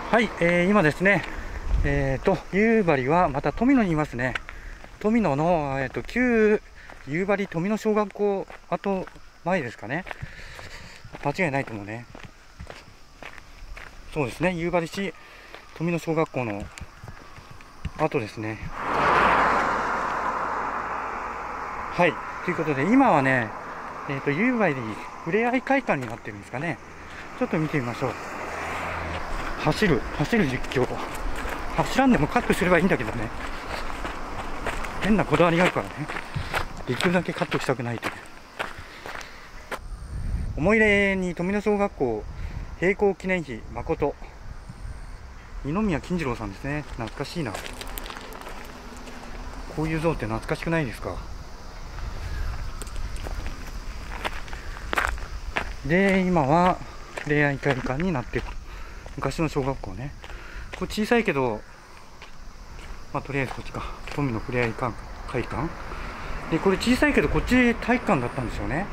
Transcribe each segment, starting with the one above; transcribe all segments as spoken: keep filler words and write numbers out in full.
はい、えー、今ですね、えーと、夕張はまた富野にいますね。富野の、えーと、旧夕張富野小学校跡前ですかね。間違いないと思うね。そうですね、夕張市富野小学校の跡ですね。はい、ということで、今はね、えーと、夕張ふれあい会館になってるんですかね。ちょっと見てみましょう。走る、走る実況。走らんでもカットすればいいんだけどね。変なこだわりがあるからね。できるだけカットしたくないという。思い出に富野小学校閉校記念碑誠。二宮金次郎さんですね。懐かしいな。こういう像って懐かしくないですか。で、今はふれあい会館になってる。昔の小学校ね。これ小さいけど、まあ、とりあえずこっちか。富野ふれあい会館。で、これ小さいけど、こっち体育館だったんですよね。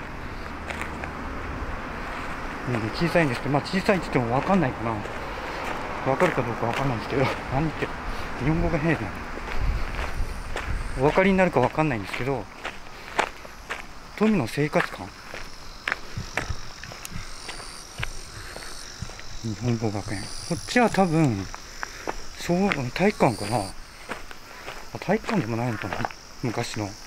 うん、小さいんですけど、まあ小さいって言っても分かんないかな。分かるかどうか分かんないんですけど、何言って、日本語が変な。お分かりになるか分かんないんですけど、富野生活館。日本語学園。こっちは多分、小体育館かな。体育館でもないのかな、昔の。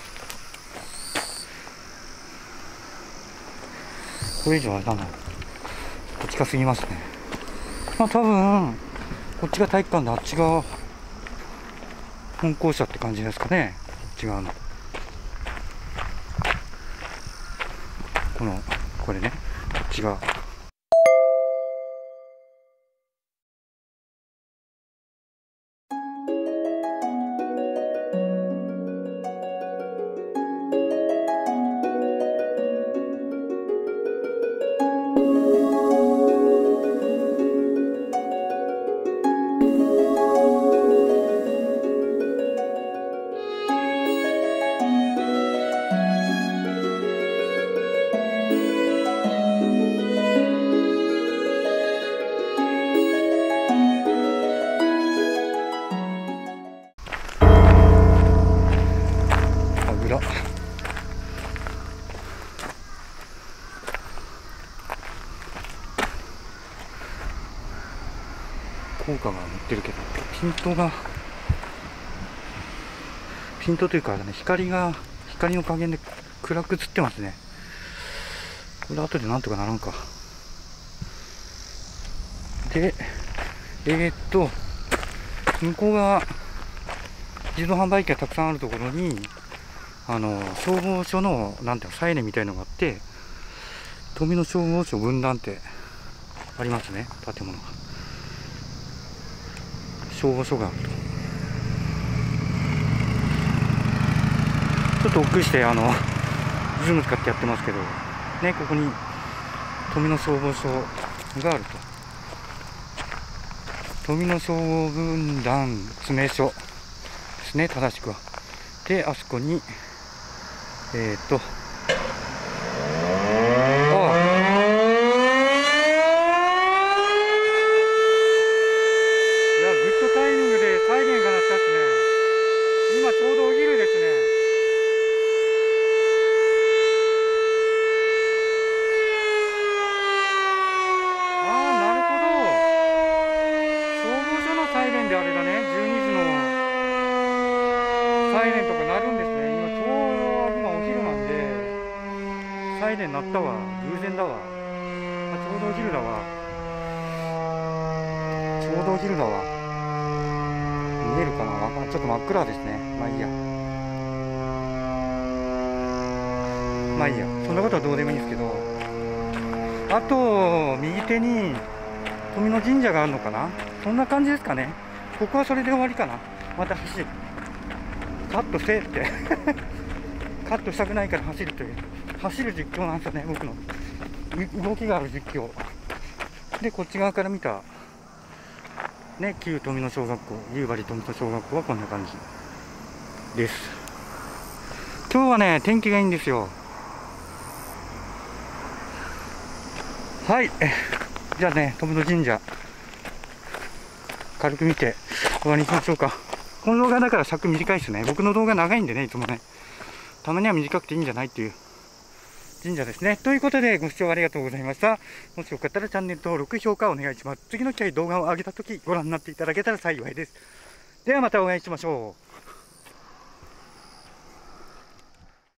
これ以上あれだな。こっちかすぎますね。まあ多分、こっちが体育館であっちが本校舎って感じですかね。違うの。この、これね、こっちが。効果が乗ってるけど、ピントがピントというかね、光が光の加減で暗く映ってますね。これ後でなんとかならんか。で、えー、っと向こうが自動販売機がたくさんあるところに、あの消防署のなんていうのサイレンみたいのがあって、富野消防署分団ってありますね、建物が。消防署があると。ちょっと奥してあのズーム使ってやってますけどね、ここに富野消防署があると。富野消防分団詰め所ですね、正しくは。で、あそこにえっ、ー、とサイレンとか鳴るんですね。今ちょうど今お昼なんでサイレン鳴ったわ。偶然だわ。あ、ちょうどお昼だわ。ちょうどお昼だわ。見えるかな、わかんちょっと真っ暗ですね。まあいいや。まあいいや。そんなことはどうでもいいんですけど、あと右手に富野神社があるのかな。そんな感じですかね。ここはそれで終わりかな。また走る。カットせえってカットしたくないから走るという、走る実況なんですよね、僕の動きがある実況で。こっち側から見たね、旧富野小学校、夕張富野小学校はこんな感じです。今日はね、天気がいいんですよ。はい、じゃあね、富野神社軽く見て終わりにしましょうか。この動画だから尺短いですね。僕の動画長いんでね、いつもね。たまには短くていいんじゃないっていう神社ですね。ということで、ご視聴ありがとうございました。もしよかったらチャンネル登録、評価お願いします。次の機会動画を上げたときご覧になっていただけたら幸いです。ではまたお会いしましょう。